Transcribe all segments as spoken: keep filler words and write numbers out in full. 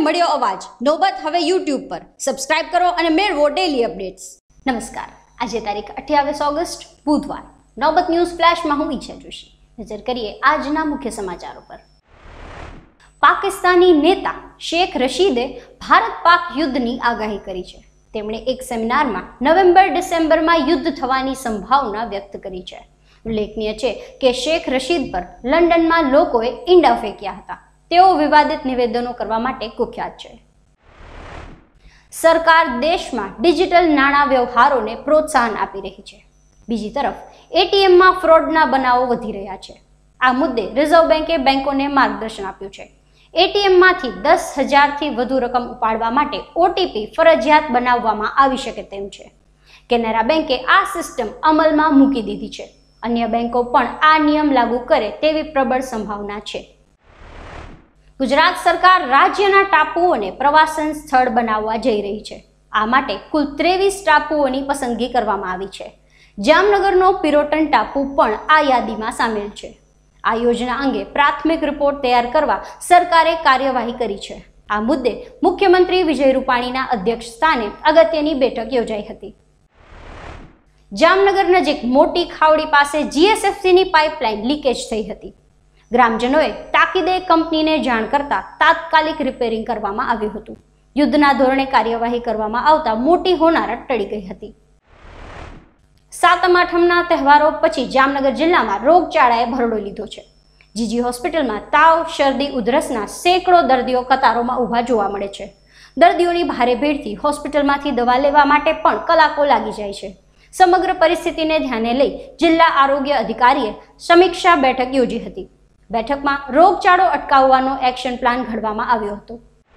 મળ્યો અવાજ. નોબત હવે યુટ્યુબ પર. સબસ્ક્રાઇબ કરો અને મેળવો ડેલી અપડેટ્સ. નમસ્કાર. આજે તારીખ અઠ્યાવીસ ઓગસ્ટ બુધવાર. નોબત ન્યૂઝ ફ્લેશમાં હું ઈચ્છા જોશી. નજર કરીએ આજના મુખ્ય સમાચારો પર. પાકિસ્તાની નેતા શેખ રશીદે ભારત પાક યુદ્ધની આગાહી કરી છે. તેમણે એક સેમિનારમાં નવેમ્બર ડિસેમ્બરમાં યુદ્ધ થવાની સંભાવના વ્યક્ત કરી છે. ઉલ્લેખનીય છે કે શેખ રશીદ પર લંડનમાં લોકોએ ઈંડા ફેંક્યા હતા. તેઓ વિવાદિત નિવેદનો કરવા માટે કુખ્યાત છે. સરકાર દેશમાં ડિજિટલ નાણાં વ્યવહારોને પ્રોત્સાહન આપી રહી છે. બીજી તરફ એટીએમમાં ફ્રોડના બનાવો વધી રહ્યા છે. આ મુદ્દે રિઝર્વ બેન્કે બેન્કોને માર્ગદર્શન આપ્યું છે. એટીએમમાંથી દસ હજારથી વધુ રકમ ઉપાડવા માટે ઓટીપી ફરજિયાત બનાવવામાં આવી શકે તેમ છે. કેનરા બેન્કે આ સિસ્ટમ અમલમાં મૂકી દીધી છે. અન્ય બેન્કો પણ આ નિયમ લાગુ કરે તેવી પ્રબળ સંભાવના છે. ગુજરાત સરકાર રાજ્યના ટાપુઓને પ્રવાસન સ્થળ બનાવવા જઈ રહી છે. આ માટે કુલ ત્રેવીસ ટાપુઓની પસંદગી કરવામાં આવી છે. જામનગરનો પિરોટન ટાપુ પણ આ યાદીમાં સામેલ છે. આ યોજના અંગે પ્રાથમિક રિપોર્ટ તૈયાર કરવા સરકારે કાર્યવાહી કરી છે. આ મુદ્દે મુખ્યમંત્રી વિજય રૂપાણીના અધ્યક્ષ સ્થાને અગત્યની બેઠક યોજાઈ હતી. જામનગર નજીક મોટી ખાવડી પાસે જીએસએફસીની પાઇપલાઇન લીકેજ થઈ હતી. ગ્રામજનોએ તાકીદે કંપનીને જાણ કરતા તાત્કાલિક રિપેરિંગ કરવામાં આવ્યું હતું. યુદ્ધના ધોરણે કાર્યવાહી કરવામાં આવતા મોટી હોનારત ટળી ગઈ હતી. સાતમ આઠમના તહેવારો પછી જામનગર જિલ્લામાં રોગચાળાએ ભરડો લીધો છે. જીજી હોસ્પિટલમાં તાવ, શરદી, ઉધરસના સેંકડો દર્દીઓ કતારોમાં ઊભા જોવા મળે છે. દર્દીઓની ભારે ભીડથી હોસ્પિટલમાંથી દવા લેવા માટે પણ કલાકો લાગી જાય છે. સમગ્ર પરિસ્થિતિને ધ્યાને લઈ જિલ્લા આરોગ્ય અધિકારીએ સમીક્ષા બેઠક યોજી હતી. બેઠકમાં રોગચાળો અટકાવવાનો એક્શન પ્લાન ઘડવામાં આવ્યો હતો.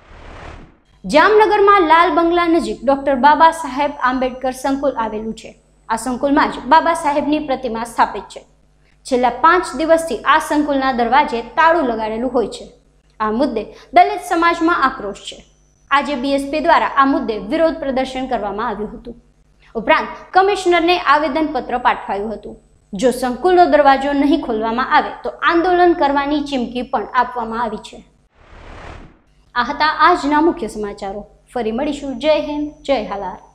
જામનગરમાં લાલ બંગલા નજીક ડોક્ટર બાબા સાહેબ આંબેડકર સંકુલ આવેલું છે. આ સંકુલમાં જ બાબા સાહેબની પ્રતિમા સ્થાપિત છે. છેલ્લા પાંચ દિવસથી આ સંકુલના દરવાજે તાળું લગાડેલું હોય છે. આ મુદ્દે દલિત સમાજમાં આક્રોશ છે. આજે બીએસપી દ્વારા આ મુદ્દે વિરોધ પ્રદર્શન કરવામાં આવ્યું હતું. ઉપરાંત કમિશનરને આવેદનપત્ર પાઠવાયું હતું. જો સંકુલનો દરવાજો નહીં ખોલવામાં આવે તો આંદોલન કરવાની ચીમકી પણ આપવામાં આવી છે. આ હતા આજના મુખ્ય સમાચારો. ફરી મળીશું. જય હિન્દ, જય હાલાર.